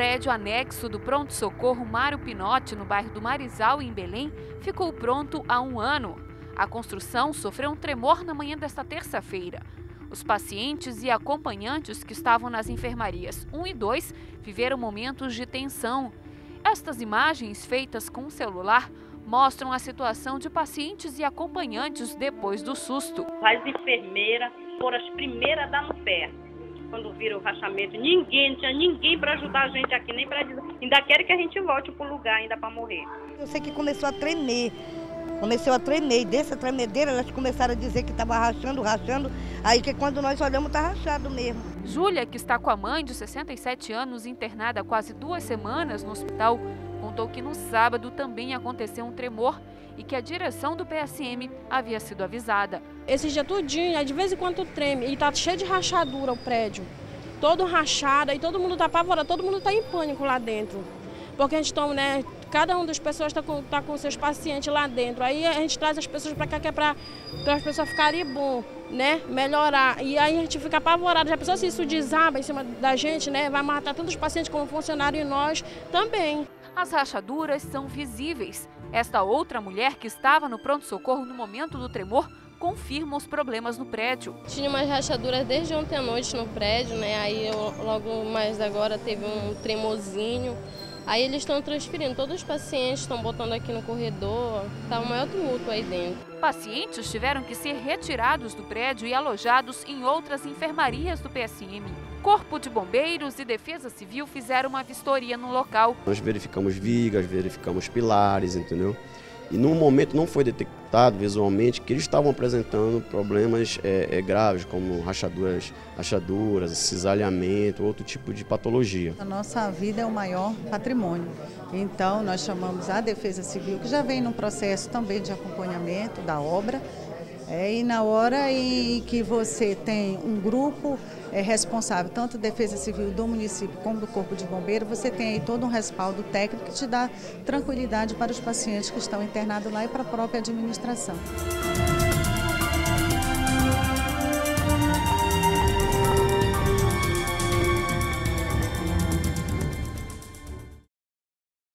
prédio anexo do pronto-socorro Mário Pinotti, no bairro do Marizal, em Belém, ficou pronto há 1 ano. A construção sofreu um tremor na manhã desta terça-feira. Os pacientes e acompanhantes que estavam nas enfermarias 1 e 2 viveram momentos de tensão. Estas imagens, feitas com um celular, mostram a situação de pacientes e acompanhantes depois do susto. As enfermeiras foram as primeiras a dar no pé. Quando viram o rachamento, não tinha ninguém para ajudar a gente aqui, nem para dizer. Ainda querem que a gente volte para o lugar ainda para morrer. Eu sei que começou a tremer. E dessa tremedeira elas começaram a dizer que estava rachando, aí que quando nós olhamos está rachado mesmo. Júlia, que está com a mãe de 67 anos internada há quase 2 semanas no hospital, contou que no sábado também aconteceu um tremor e que a direção do PSM havia sido avisada. Esse dia tudinho, de vez em quando treme e está cheio de rachadura o prédio, todo rachado e todo mundo está apavorado, todo mundo está em pânico lá dentro. Porque a gente toma, né? Cada uma das pessoas está com seus pacientes lá dentro. Aí a gente traz as pessoas para cá que é para as pessoas ficarem bom, né? Melhorar. E aí a gente fica apavorado. Já pensou se isso desaba em cima da gente, né? Vai matar tantos pacientes como funcionário e nós também. As rachaduras são visíveis. Esta outra mulher que estava no pronto-socorro no momento do tremor confirma os problemas no prédio. Tinha umas rachaduras desde ontem à noite no prédio, né? Aí logo mais agora teve um tremorzinho. Aí eles estão transferindo, todos os pacientes estão botando aqui no corredor, está o maior tumulto aí dentro. Pacientes tiveram que ser retirados do prédio e alojados em outras enfermarias do PSM. Corpo de Bombeiros e Defesa Civil fizeram uma vistoria no local. Nós verificamos vigas, verificamos pilares, entendeu? E no momento não foi detectado visualmente que eles estavam apresentando problemas graves, como rachaduras, cisalhamento, outro tipo de patologia. A nossa vida é o maior patrimônio. Então nós chamamos a Defesa Civil, que já vem num processo também de acompanhamento da obra. E na hora em que você tem um grupo responsável, tanto da Defesa Civil do município como do Corpo de Bombeiro, você tem aí todo um respaldo técnico que te dá tranquilidade para os pacientes que estão internados lá e para a própria administração.